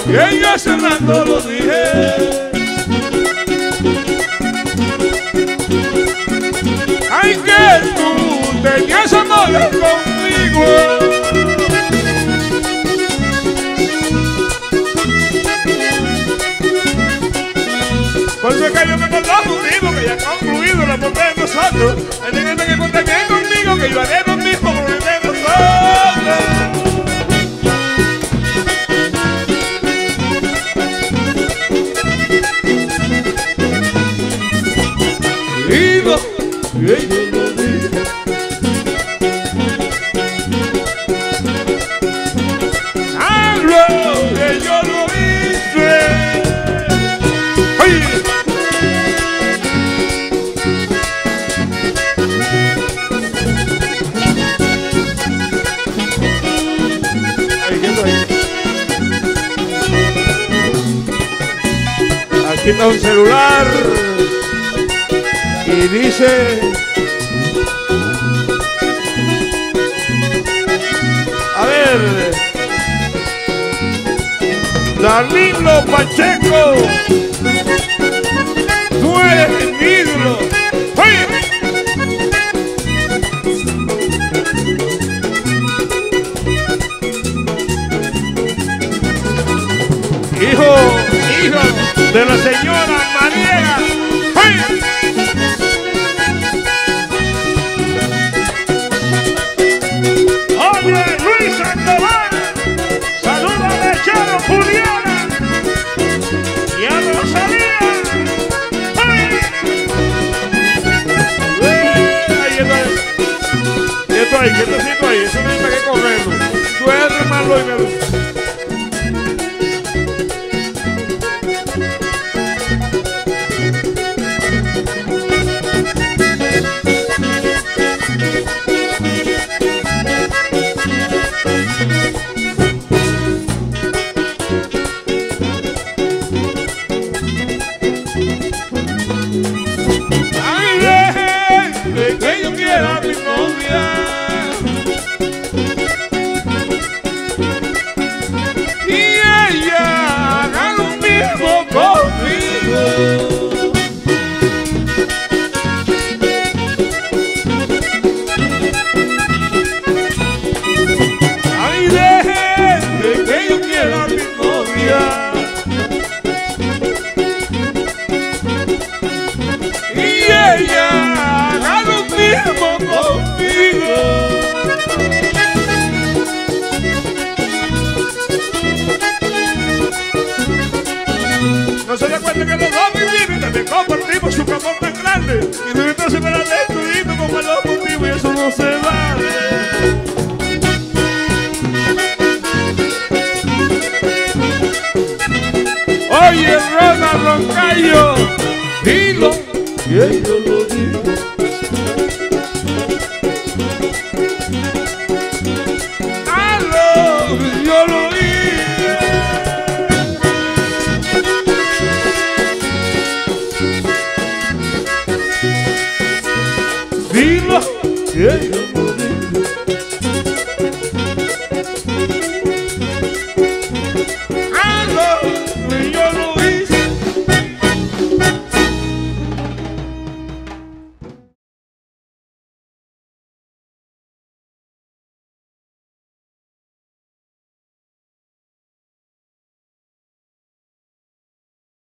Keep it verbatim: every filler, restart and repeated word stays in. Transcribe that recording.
y yo hace rato lo dije. Ay, que tú tenías amores conmigo. Por eso es que yo me acordaba conmigo, que ya ha concluido la muerte de nosotros. Hay gente que cuenta bien conmigo, que yo haré lo mismo con el de nosotros. Digo, y ellos lo dije. Hablo, que yo lo hice. ¡Ay! Aquí está un celular y dice, a ver, Danilo Pacheco, tú eres mi ídolo. ¡Oye! Hijo, hijo de la señora María. ¡Hey! Oye, Luis Sandoval, saluda a Charo Juliana y a Rosalía. ¡Hey! Ahí está. Quieto ahí, quietecito ahí, eso no hay para qué correrlo. Tú eres malo y me... que yo quiera a mi novia y ella haga lo mismo conmigo. Ay, deje que yo quiera a mi novia y ella conmigo. No se da cuenta que los dos vivimos y también compartimos su amor tan grande. Y tú entonces me la destruimos como los motivos y eso no se vale. Oye, Ronald Roncayo, dilo y ellos lo digo. Yo lo hice. Dilo, yeah.